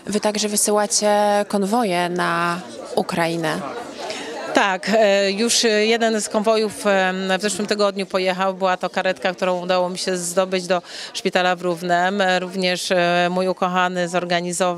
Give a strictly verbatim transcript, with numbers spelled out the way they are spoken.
Wy także wysyłacie konwoje na Ukrainę. Tak, już jeden z konwojów w zeszłym tygodniu pojechał. Była to karetka, którą udało mi się zdobyć do szpitala w Równem. Również mój ukochany zorganizował